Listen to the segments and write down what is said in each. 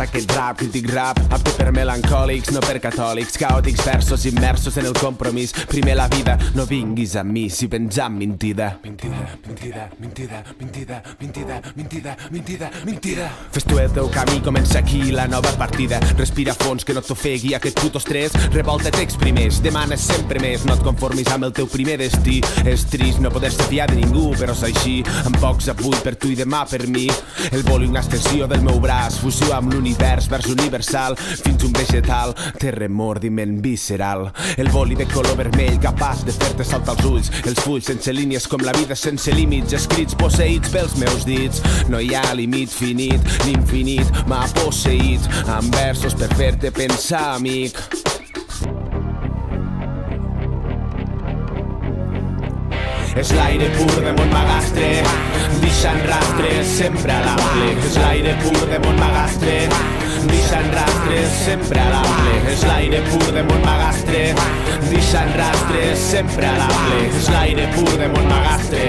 aquest rap, crític rap, apte per melancòlics, no per catòlics, caòtics versos immersos en el compromís. Primer la vida, no vinguis amb mi si vens amb mentida. Mentida, mentida, mentida, mentida, mentida, mentida, mentida, mentida. Fes tu el teu camí, comença aquí la nova partida. Respira fons, que no t'ofegui aquest puto estrès. Revolta, t'exprimeix, demanes sempre més. No et conformis amb el teu primer destí. És trist no poder-se fiar de ningú, però és així. Amb pocs avui per tu i demà per mi. El vol i una extensió del meu braç, fusió amb l'univers, vers universal, fins un vegetal, té remordiment visceral. El boli de color vermell, capaç de fer-te saltar els ulls. Els fulls sense línies com la vida sense límits, escrits posseïts pels meus dits. No hi ha límit finit, l'infinit m'ha posseït, amb versos per fer-te pensar, amic. És l'aire pur de Montmagastre, deixant rastres sempre a l'ample. És l'aire pur de Montmagastre, deixant rastres sempre a l'ample. És l'aire pur de Montmagastre, deixant rastres sempre a l'ample. És l'aire pur de Montmagastre.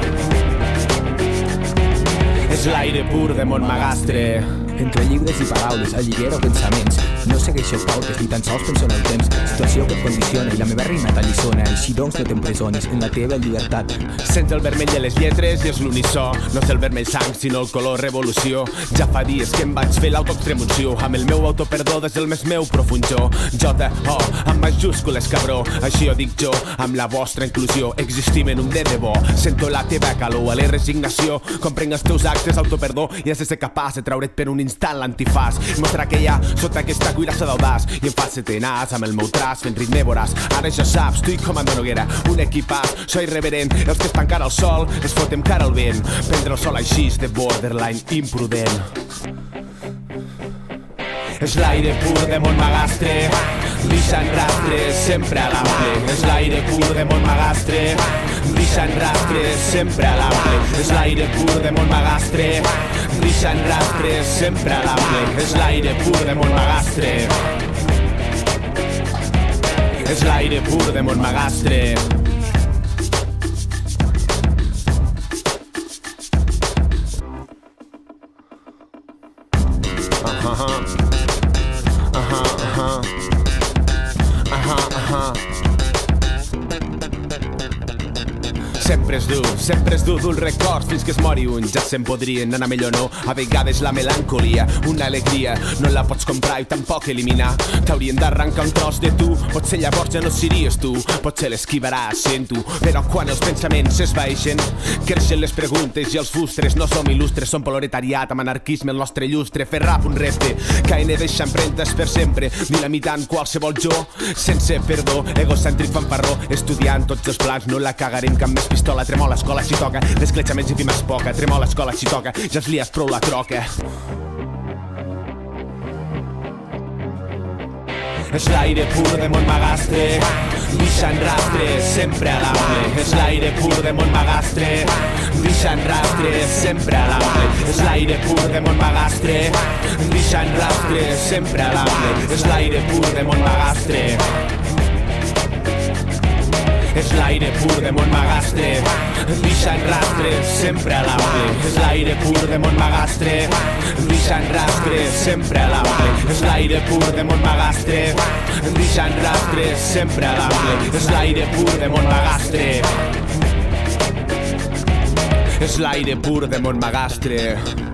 És l'aire pur de Montmagastre. Entre llibres i paraules, alliguero pensaments. No segueixo pautes ni tan sols penso en el temps. Situació que et condiciona i la meva rima t'allisona. Així doncs no t'empresonis en la teva llibertat. Sents el vermell de les lletres i és l'unissó. No és el vermell sang sinó el color revolució. Ja fa dies que em vaig fer l'autoextremunció amb el meu autoperdó des del més meu profund jo. J-O amb majúscules cabró. Així ho dic jo amb la vostra inclusió. Existim en un de debò. Sento la teva calor a la resignació. Comprenc els teus actes d'autoperdó i has de ser capaç de treure't per un instant l'antifàs. Mostrar que hi ha sota aquesta cuirassa d'audaç i em fas ser tenaç amb el meu traç fent ritme voràs. Ara ja saps, tu i Comando Noguera, un equipàs, soy irreverent. Els que estan cara al sol, es fotem cara al vent. Prendre el sol així de borderline imprudent. És l'aire pur de Montmagastre, deixant rastres sempre a l'ample. És l'aire pur de Montmagastre, deixant rastres sempre a l'ample. És l'aire pur de Montmagastre, deixant rastres sempre a l'ample. És l'aire pur de Montmagastre. És l'aire pur de Montmagastre. Sempre és dur dur records fins que es mori un. Ja se'n podrien anar millor no. A vegades la melancolia, una alegria, no la pots comprar i tampoc eliminar. T'haurien d'arrencar un tros de tu. Potser llavors ja no series tu, potser l'esquivaràs sent tu. Però quan els pensaments s'esvaeixen, creixen les preguntes i els fustres. No som il·lustres, som proletariat amb anarquisme el nostre llustre. Fer rap un repte, KN deixa empremtes per sempre, dinamitant qualsevol jo sense perdó, egocèntric fanfarró, estudiant tots els plans, no la cagarem cap més pistola. Tremol a l'escola si toca, l'escletxament si fimes poca. Tremol a l'escola si toca, ja has liat prou la troca. És l'aire pur de Montmagastre, deixant rastres sempre a l'ample. És l'aire pur de Montmagastre, deixant rastres sempre a l'ample. És l'aire pur de Montmagastre, deixant rastres sempre a l'ample. És l'aire pur de Montmagastre. És l'aire pur de Montmagastre, deixant rastres sempre a l'ample. És l'aire pur de Montmagastre, deixant rastres sempre a l'ample. És l'aire pur de Montmagastre, deixant rastres sempre a l'ample. És l'aire pur de Montmagastre. És l'aire pur de Montmagastre.